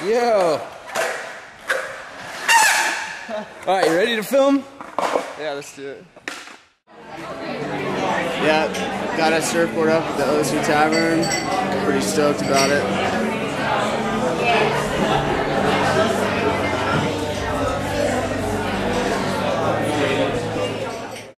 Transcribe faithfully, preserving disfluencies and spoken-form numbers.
Yo! Alright, you ready to film? Yeah, let's do it. Yeah, got a surfboard up at the O C Tavern. Pretty stoked about it.